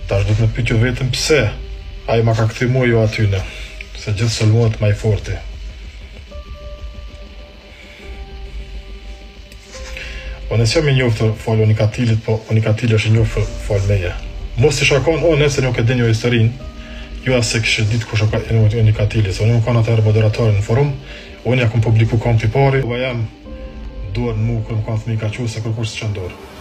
Tash do të më pyetju vetëm pse ai ma ka kthy mua jo atyne, se gjithë sulmohet më i forti. Unë s'jam i njohur fal Unikatilit, po Unikatili është i njohur fal meje. Mos i shakon nëse nuk e dini historinë, ju asë kështë ditë kush ka Unikatili, se unë më kanë atërë moderatorën në forum, unë ja kom publiku kom të pari, uva jam duar në mu kërë më kanë thëmi ka që se kërkush së qëndorë.